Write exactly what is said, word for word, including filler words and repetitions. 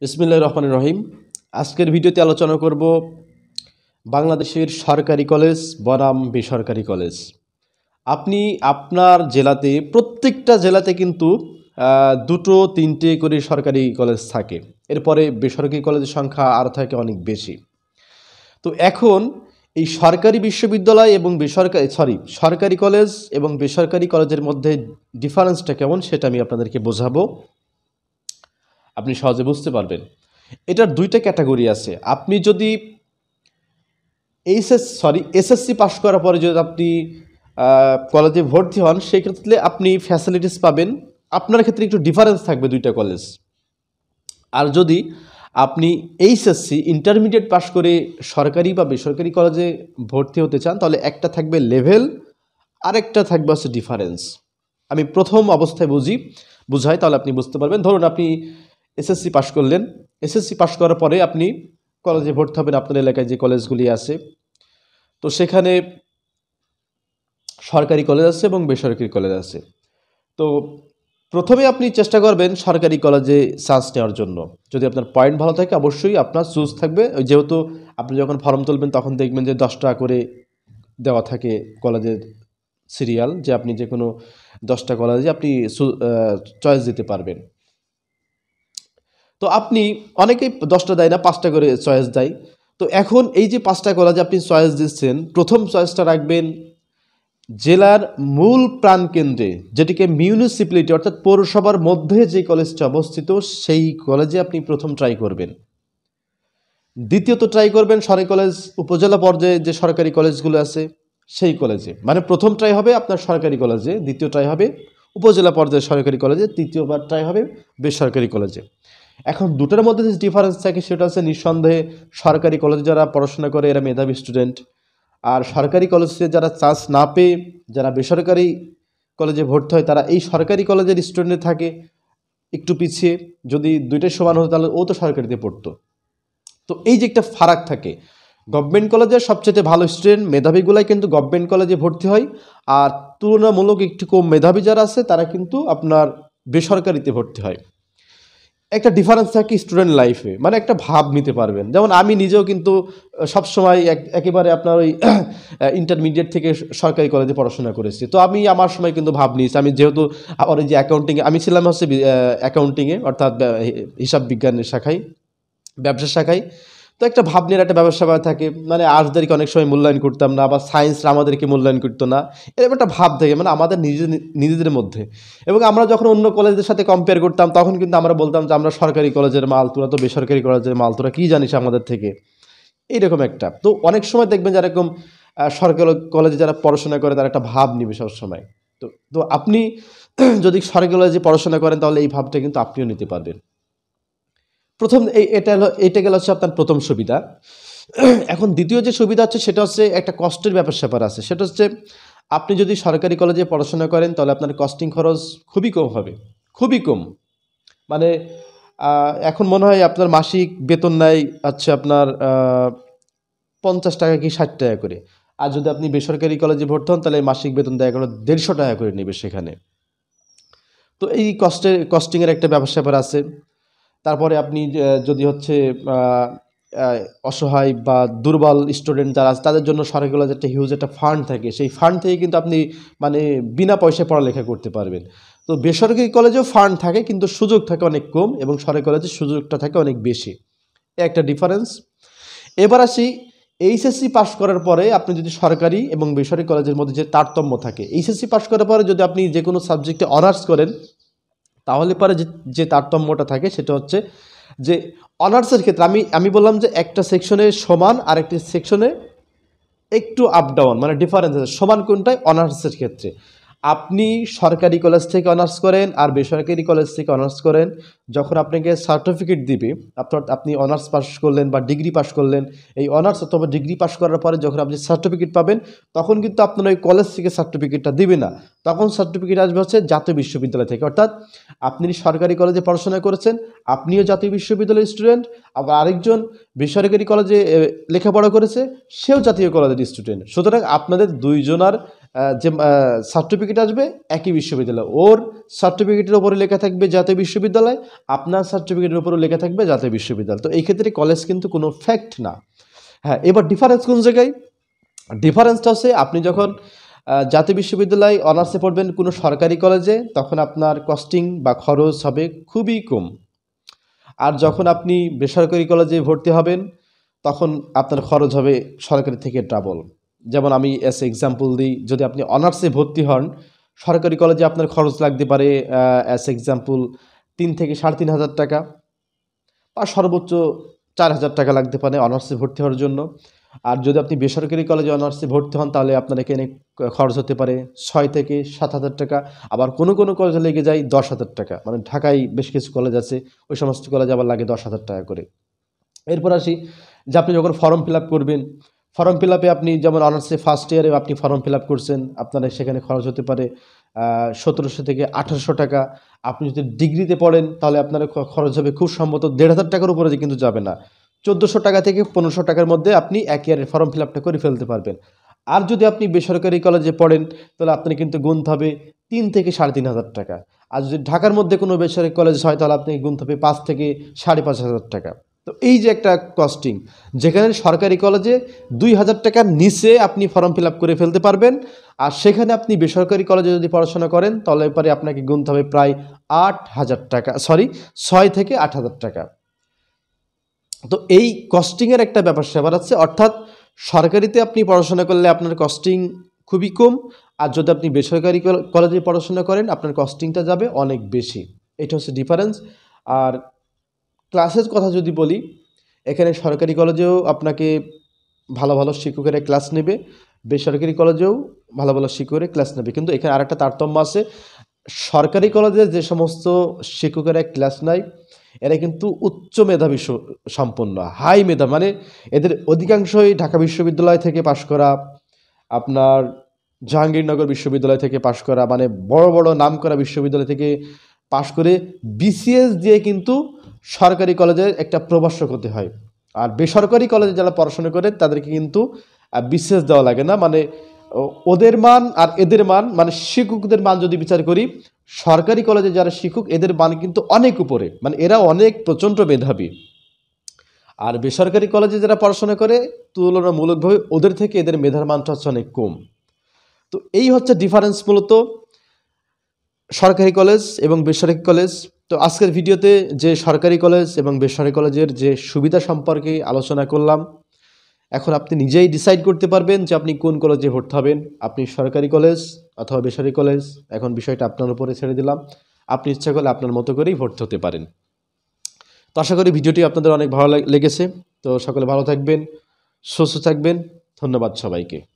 বিসমিল্লাহির রহমানির রহিম। আজকের ভিডিওতে আলোচনা করব বাংলাদেশের সরকারি কলেজ বনাম বেসরকারি কলেজ। আপনি আপনার জেলাতে প্রত্যেকটা জেলাতে কিন্তু দুটো তিনটে করে সরকারি কলেজ থাকে, এরপরে বেসরকারি কলেজের সংখ্যা আরও থাকে অনেক বেশি। তো এখন এই সরকারি বিশ্ববিদ্যালয় এবং বেসরকারি সরি সরকারি কলেজ এবং বেসরকারি কলেজের মধ্যে ডিফারেন্সটা কেমন সেটা আমি আপনাদেরকে বোঝাবো, আপনি সহজে বুঝতে পারবেন। এটার দুইটা ক্যাটাগরি আছে। আপনি যদি এইচএস সরি এসএসসি পাশ করার পরে যদি আপনি কলেজে ভর্তি হন, সেক্ষেত্রে আপনি ফ্যাসিলিটিস পাবেন। আপনার ক্ষেত্রে একটু ডিফারেন্স থাকবে দুইটা কলেজ। আর যদি আপনি এইচএসসি ইন্টারমিডিয়েট পাশ করে সরকারি বা বেসরকারি কলেজে ভর্তি হতে চান, তাহলে একটা থাকবে লেভেল, আরেকটা থাকবে হচ্ছে ডিফারেন্স। আমি প্রথম অবস্থায় বুঝি বুঝাই, তাহলে আপনি বুঝতে পারবেন। ধরুন আপনি এসএসসি পাশ করলেন, এসএসসি পাশ করার পরে আপনি কলেজে ভর্তি হবেন আপনার এলাকায় যে কলেজগুলি আছে। তো সেখানে সরকারি কলেজ আছে এবং বেসরকারি কলেজ আছে। তো প্রথমে আপনি চেষ্টা করবেন সরকারি কলেজে চান্স নেওয়ার জন্য। যদি আপনার পয়েন্ট ভালো থাকে অবশ্যই আপনার চুজ থাকবে। যেহেতু আপনি যখন ফর্ম তুলবেন তখন দেখবেন যে দশ টাকা করে দেওয়া থাকে কলেজের সিরিয়াল, যে আপনি যে কোনো দশটা কলেজে আপনি চয়েস দিতে পারবেন। তো আপনি অনেকেই দশটা দেয় না, পাঁচটা করে চয়েস দেয়। তো এখন এই যে পাঁচটা কলেজে আপনি চয়েস দিচ্ছেন, প্রথম চয়েসটা রাখবেন জেলার মূল প্রাণকেন্দ্রে, যেটিকে মিউনিসিপ্যালিটি অর্থাৎ পৌরসভার মধ্যে যে কলেজটা অবস্থিত সেই কলেজে আপনি প্রথম ট্রাই করবেন। দ্বিতীয়ত ট্রাই করবেন সরকারি কলেজ উপজেলা পর্যায়ে যে সরকারি কলেজগুলো আছে সেই কলেজে। মানে প্রথম ট্রাই হবে আপনার সরকারি কলেজে, দ্বিতীয় ট্রাই হবে উপজেলা পর্যায়ে সরকারি কলেজে, তৃতীয়বার ট্রাই হবে বেসরকারি কলেজে। এখন দুটোর মধ্যে যে ডিফারেন্স থাকে সেটা হচ্ছে নিঃসন্দেহে সরকারি কলেজে যারা পড়াশোনা করে এরা মেধাবী স্টুডেন্ট, আর সরকারি কলেজে যারা চান্স না পেয়ে যারা বেসরকারি কলেজে ভর্তি হয় তারা এই সরকারি কলেজের স্টুডেন্টে থাকে একটু পিছিয়ে। যদি দুইটাই সমান হতো তাহলে ও তো সরকারিতে পড়তো। তো এই যে একটা ফারাক থাকে, গভর্নমেন্ট কলেজের সবচেয়ে ভালো স্টুডেন্ট মেধাবীগুলাই কিন্তু গভর্নমেন্ট কলেজে ভর্তি হয়, আর তুলনামূলক একটু কম মেধাবী যারা আছে তারা কিন্তু আপনার বেসরকারিতে ভর্তি হয়। একটা ডিফারেন্স থাকে স্টুডেন্ট লাইফে, মানে একটা ভাব নিতে পারবেন। যেমন আমি নিজেও কিন্তু সবসময় একেবারে আপনার ওই ইন্টারমিডিয়েট থেকে সরকারি কলেজে পড়াশোনা করেছি। তো আমি আমার সময় কিন্তু ভাব নিয়েছি। আমি যেহেতু আমার ওই যে অ্যাকাউন্টিংয়ে আমি ছিলাম হচ্ছে অ্যাকাউন্টিংয়ে অর্থাৎ হিসাব বিজ্ঞানের শাখায়, ব্যবসা শাখায়। তো একটা ভাবনের একটা ব্যবসা থাকে, মানে আর্টসদেরকে অনেক সময় মূল্যায়ন করতাম না, বা সায়েন্সরা আমাদেরকে মূল্যায়ন করতো না, এরকম একটা ভাব থাকে মানে আমাদের নিজেদের নিজেদের মধ্যে। এবং আমরা যখন অন্য কলেজের সাথে কম্পেয়ার করতাম তখন কিন্তু আমরা বলতাম যে আমরা সরকারি কলেজের মাল, তোরা তো বেসরকারি কলেজের মাল, তোরা কী জানিস আমাদের থেকে, এইরকম একটা। তো অনেক সময় দেখবেন যারা এরকম সরকারি কলেজে যারা পড়াশোনা করে তারা একটা ভাব নিবে সবসময়। তো তো আপনি যদি সরকারি কলেজে পড়াশোনা করেন তাহলে এই ভাবটা কিন্তু আপনিও নিতে পারবেন। প্রথম এই এটা হলো এটা গেল হচ্ছে আপনার প্রথম সুবিধা। এখন দ্বিতীয় যে সুবিধা হচ্ছে সেটা হচ্ছে একটা কষ্টের ব্যাপার স্যাপার আছে। সেটা হচ্ছে আপনি যদি সরকারি কলেজে পড়াশোনা করেন তাহলে আপনার কস্টিং খরচ খুবই কম হবে, খুবই কম। মানে এখন মনে হয় আপনার মাসিক বেতন নেয় হচ্ছে আপনার পঞ্চাশ টাকা কি ষাট টাকা করে, আর যদি আপনি বেসরকারি কলেজে ভর্তি হন তাহলে মাসিক বেতন দেয় কোনো দেড়শো টাকা করে নেবে সেখানে। তো এই কস্টের কস্টিংয়ের একটা ব্যাপার স্যাপার আছে। তারপরে আপনি যদি হচ্ছে অসহায় বা দুর্বল স্টুডেন্ট যারা আছে তাদের জন্য সরকারি কলেজের একটা হিউজ একটা ফান্ড থাকে, সেই ফান্ড থেকে কিন্তু আপনি মানে বিনা পয়সায় পড়ালেখা করতে পারবেন। তো বেসরকারি কলেজেও ফান্ড থাকে কিন্তু সুযোগ থাকে অনেক কম, এবং সরকারি কলেজের সুযোগটা থাকে অনেক বেশি, একটা ডিফারেন্স। এবার আসি এইচএসসি পাস করার পরে আপনি যদি সরকারি এবং বেসরকারি কলেজের মধ্যে যে তারতম্য থাকে, এইচএসসি পাস করার পরে যদি আপনি যে কোনো সাবজেক্টে অনার্স করেন তাহলে পরে যে যে তারতম্যটা থাকে সেটা হচ্ছে যে অনার্সের ক্ষেত্রে আমি আমি বললাম যে একটা সেকশনে সমান আর একটি সেকশনে একটু আপ ডাউন, মানে ডিফারেন্স আছে। সমান কোনটায়? অনার্সের ক্ষেত্রে। আপনি সরকারি কলেজ থেকে অনার্স করেন আর বেসরকারি কলেজ থেকে অনার্স করেন, যখন আপনাকে সার্টিফিকেট দিবে আপনার আপনি অনার্স পাস করলেন বা ডিগ্রি পাস করলেন, এই অনার্স অথবা ডিগ্রি পাস করার পরে যখন আপনি সার্টিফিকেট পাবেন তখন কিন্তু আপনার ওই কলেজ থেকে সার্টিফিকেটটা দিবে না, তখন সার্টিফিকেট আসবে হচ্ছে জাতীয় বিশ্ববিদ্যালয় থেকে। অর্থাৎ আপনি সরকারি কলেজে পড়াশোনা করেছেন, আপনিও জাতীয় বিশ্ববিদ্যালয়ের স্টুডেন্ট, আবার আরেকজন বেসরকারি কলেজে লেখাপড়া করেছে, সেও জাতীয় কলেজের স্টুডেন্ট। সুতরাং আপনাদের দুইজনার যে সার্টিফিকেট আসবে একই বিশ্ববিদ্যালয়, ওর সার্টিফিকেটের উপরে লেখা থাকবে জাতীয় বিশ্ববিদ্যালয়, আপনার সার্টিফিকেটের উপরে লেখা থাকবে জাতীয় বিশ্ববিদ্যালয়। তো এই ক্ষেত্রে কলেজ কিন্তু কোনো ফ্যাক্ট না। হ্যাঁ, এবার ডিফারেন্স কোন জায়গায়? ডিফারেন্সটা হচ্ছে আপনি যখন জাতীয় বিশ্ববিদ্যালয় অনার্সে পড়বেন কোনো সরকারি কলেজে, তখন আপনার কস্টিং বা খরচ হবে খুবই কম। আর যখন আপনি বেসরকারি কলেজে ভর্তি হবেন তখন আপনার খরচ হবে সরকারি থেকে ডাবল। যেমন আমি এস এক্সাম্পল দিই, যদি আপনি অনার্সে ভর্তি হন সরকারি কলেজে আপনার খরচ লাগতে পারে অ্যাস এক্সাম্পল তিন থেকে সাড়ে তিন হাজার টাকা বা সর্বোচ্চ চার হাজার টাকা লাগতে পারে অনার্সে ভর্তি হওয়ার জন্য। আর যদি আপনি বেসরকারি কলেজে অনার্সে ভর্তি হন তাহলে আপনার এখানে খরচ হতে পারে ছয় থেকে সাত হাজার টাকা, আবার কোনো কোনো কলেজে লেগে যায় দশ হাজার টাকা। মানে ঢাকায় বেশ কিছু কলেজ আছে, ওই সমস্ত কলেজে আবার লাগে দশ হাজার টাকা করে। এরপর আসি যে আপনি যখন ফর্ম ফিল আপ করবেন, ফর্ম ফিল আপে আপনি যেমন অনার্সে ফার্স্ট ইয়ারে আপনি ফর্ম ফিল আপ করছেন, আপনার সেখানে খরচ হতে পারে সতেরোশো থেকে আঠারোশো টাকা। আপনি যদি ডিগ্রিতে পড়েন তাহলে আপনার খরচ হবে খুব সম্ভবত দেড় হাজার টাকার উপরে কিন্তু যাবে না, চোদ্দোশো টাকা থেকে পনেরোশো টাকার মধ্যে আপনি এক ইয়ারের ফর্ম ফিল আপটা করে ফেলতে পারবেন। আর যদি আপনি বেসরকারি কলেজে পড়েন তাহলে আপনি কিন্তু গুনতে হবে তিন থেকে সাড়ে তিন হাজার টাকা। আর যদি ঢাকার মধ্যে কোনো বেসরকারি কলেজ হয় তাহলে আপনি গুনতে হবে পাঁচ থেকে সাড়ে পাঁচ হাজার টাকা। তো এই যে একটা কস্টিং, যেখানে সরকারি কলেজে দুই হাজার টাকার নিচে আপনি ফর্ম ফিল আপ করে ফেলতে পারবেন, আর সেখানে আপনি বেসরকারি কলেজে যদি পড়াশোনা করেন তাহলে পরে আপনাকে গুনতে হবে প্রায় আট হাজার টাকা, সরি ছয় থেকে আট হাজার টাকা। তো এই কস্টিংয়ের একটা ব্যাপার স্যাপার আছে, অর্থাৎ সরকারিতে আপনি পড়াশোনা করলে আপনার কস্টিং খুবই কম, আর যদি আপনি বেসরকারি কলেজে পড়াশোনা করেন আপনার কস্টিংটা যাবে অনেক বেশি। এটা হচ্ছে ডিফারেন্স। আর ক্লাসের কথা যদি বলি, এখানে সরকারি কলেজেও আপনাকে ভালো ভালো শিক্ষকেরা ক্লাস নেবে, বেসরকারি কলেজেও ভালো ভালো শিক্ষকেরা ক্লাস নেবে, কিন্তু এখানে আরেকটা তারতম্য আছে। সরকারি কলেজে যে সমস্ত শিক্ষকেরা ক্লাস নেয় এরা কিন্তু উচ্চ মেধাবী সম্পন্ন, হাই মেধা, মানে এদের অধিকাংশই ঢাকা বিশ্ববিদ্যালয় থেকে পাশ করা, আপনার জাহাঙ্গীরনগর বিশ্ববিদ্যালয় থেকে পাশ করা, মানে বড় বড় নামকরা বিশ্ববিদ্যালয় থেকে পাশ করে বিসিএস দিয়ে কিন্তু সরকারি কলেজের একটা প্রভাষক হতে হয়। আর বেসরকারি কলেজে যারা পড়াশোনা করে তাদেরকে কিন্তু বিসিএস দেওয়া লাগে না। মানে ওদের মান আর এদের মান, মানে শিক্ষকদের মান যদি বিচার করি, সরকারি কলেজে যারা শিক্ষক এদের মান কিন্তু অনেক উপরে, মানে এরা অনেক প্রচণ্ড মেধাবী। আর বেসরকারি কলেজে যারা পড়াশোনা করে তুলনামূলকভাবে ওদের থেকে এদের মেধার মানটা হচ্ছে অনেক কম। তো এই হচ্ছে ডিফারেন্স মূলত সরকারি কলেজ এবং বেসরকারি কলেজ। তো আজকের ভিডিওতে যে সরকারি কলেজ এবং বেসরকারি কলেজের যে সুবিধা সম্পর্কে আলোচনা করলাম, এখন আপনি নিজেই ডিসাইড করতে পারবেন যে আপনি কোন কলেজে ভর্তি হবেন, আপনি সরকারি কলেজ অথবা বেসরকারি কলেজ। এখন বিষয়টা আপনার উপরে ছেড়ে দিলাম, আপনি ইচ্ছা করলে আপনার মতো করেই ভর্তি হতে পারেন। তো আশা করি ভিডিওটি আপনাদের অনেক ভালো লেগেছে। তো সকলে ভালো থাকবেন, সুস্থ থাকবেন, ধন্যবাদ সবাইকে।